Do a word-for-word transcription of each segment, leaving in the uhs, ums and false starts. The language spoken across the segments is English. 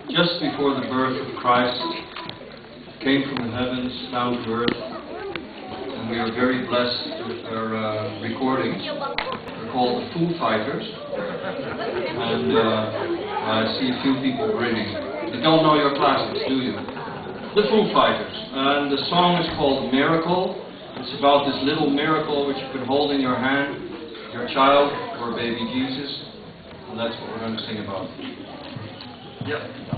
just before the birth of Christ, came from the heavens down to earth, and we are very blessed with our uh, recordings. They're called the Foo Fighters, and uh, I see a few people grinning. You don't know your classics, do you? The Foo Fighters, and the song is called Miracle. It's about this little miracle which you can hold in your hand, your child, or baby Jesus, and that's what we're going to sing about. Yep.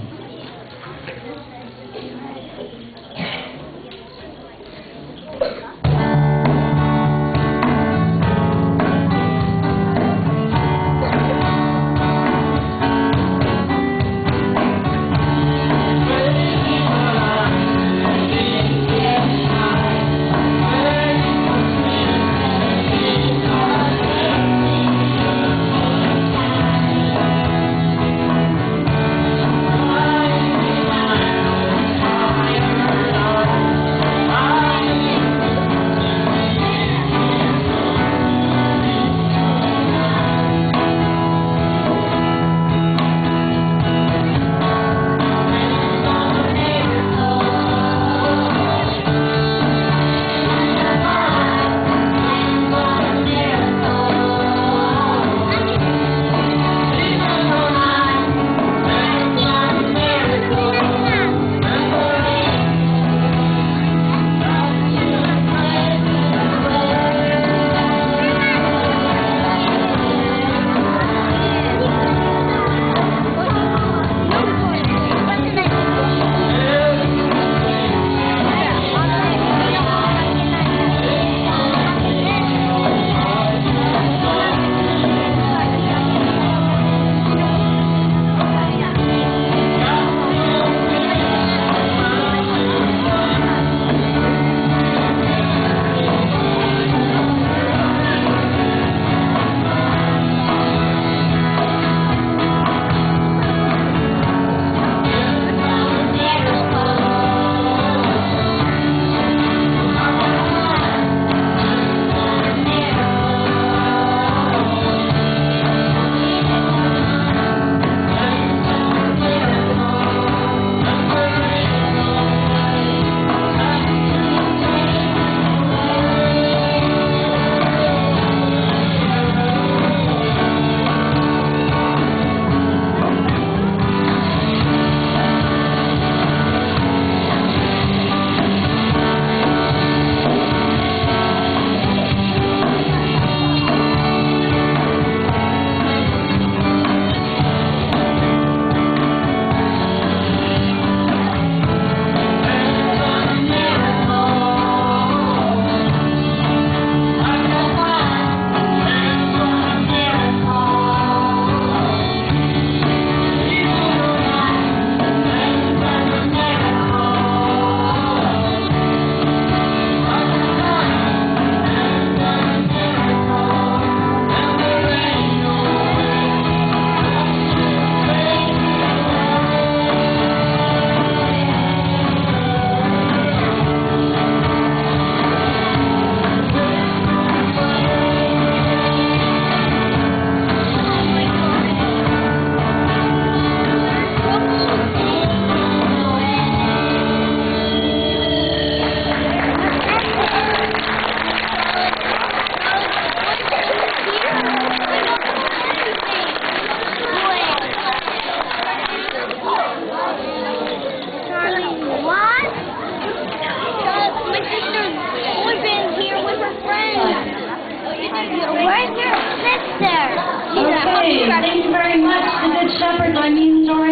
Where's your sister? Okay, thank you very much, the Good Shepherd. I mean, sorry.